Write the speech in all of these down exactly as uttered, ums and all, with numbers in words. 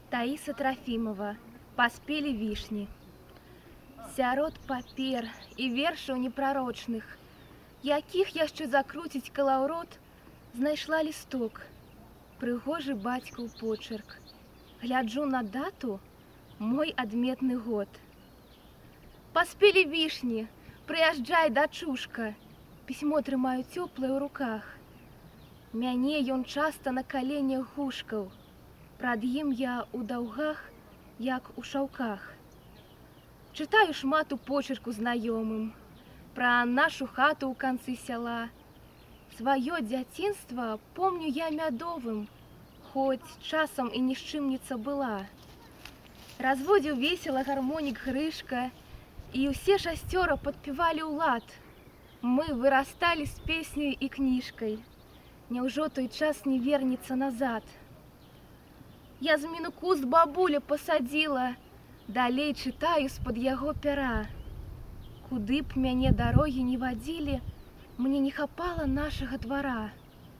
Таиса Трофимова. Паспелі вішні. Сярод папер і вершаў непрарочных, якіх яшчэ закруціць калаўрот, знайшла лісток, прыгожы бацькаў почерк. Гляджу на дату, мой адметны год. Паспелі вішні, прыязджай, дачушка, пісьмо трымаю цёплае ў руках. Мяне ён часта на каленях гушкаў, прад ім я ў даўгах, як у шаўках. Чытаю шмат у почерку знаёмым пра нашу хату ў канцы сяла. Сваё дзяцінства помню я мядовым, хоць часам і нішчымніца была. Разводзіў весела гармонік Грышка, і ўсе шасцёра падпявалі ў лад. Мы вырасталі з песняй і кніжкай. Няўжо той час не вернецца назад? Язміну куст бабуля пасадзіла, далей чытаю з-пад яго пяра. Куды б мяне дарогі не вадзілі, мне не хапала нашага двара.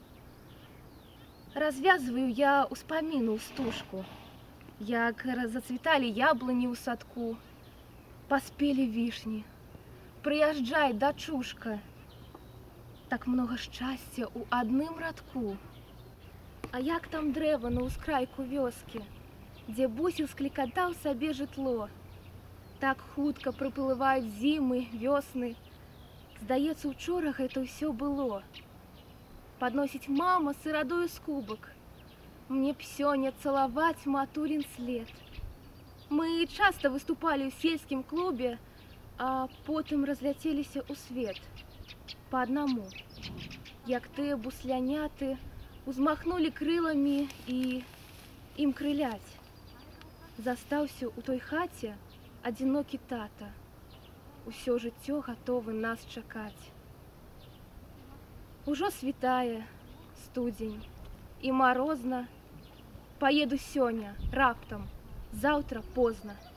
Развязваю я ўспаміну ў стужку, як зацвіталі яблыні ў садку. Паспелі вішні, прыязджай, дачушка. Так многа шчасця ў адным радку. А як там дрэва на ўскрайку вёскі, дзе бусел склікатаў сабе жытло? Так хутка прыплываюць зімы, вёсны. Здаецца, учора гэта ўсё было. Падносіць мама сырадою з кубак. Мне б сёння цалаваць матулін след. Мы часта выступалі ў сельскім клубе, а потым разляцеліся ў свет. Па аднаму. Як тыя бусляняты узмахнулі крыламі і ім крыляць. Застаўся ў той хаце адзінокі тата. Усё жыццё гатовы нас чакаць. Ужо світае, студзень, і марозна. Паеду сёння, раптам, заўтра позна.